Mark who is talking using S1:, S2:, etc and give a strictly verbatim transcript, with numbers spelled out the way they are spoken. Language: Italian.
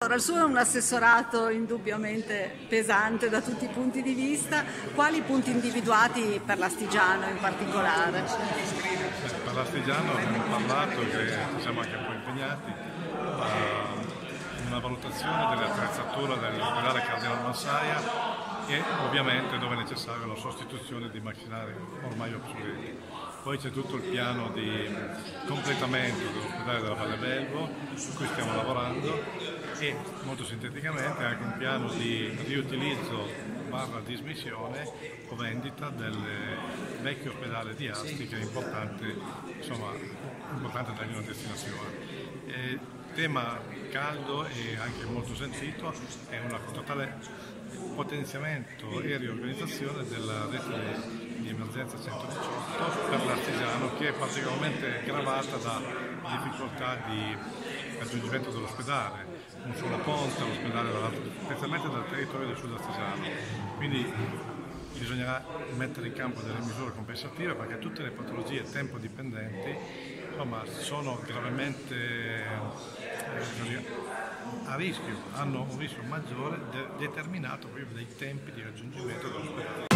S1: Allora, il suo è un assessorato indubbiamente pesante da tutti i punti di vista. Quali punti individuati per l'Astigiano in particolare?
S2: Eh, per l'Astigiano abbiamo parlato, che ci siamo anche un po' impegnati, a una valutazione dell'attrezzatura dell'ospedale Cardinal Massaia e ovviamente, dove è necessario, la sostituzione di macchinari ormai obsoleti. Poi c'è tutto il piano di completamento dell'ospedale della Valle Belvo, su cui stiamo lavorando, e molto sinteticamente anche un piano di riutilizzo barra dismissione o vendita del vecchio ospedale di Asti, che è importante, insomma, importante dargli una destinazione. E tema caldo e anche molto sentito è una totale potenziamento e riorganizzazione della rete di emergenza centodiciotto per l'Astigiano, che è particolarmente gravata da difficoltà di raggiungimento dell'ospedale, non sulla ponta, l'ospedale, specialmente dal territorio del sud astigiano. Quindi bisognerà mettere in campo delle misure compensative, perché tutte le patologie tempo dipendenti, insomma, sono gravemente eh, a rischio, hanno un rischio maggiore de- determinato proprio dai tempi di raggiungimento dell'ospedale.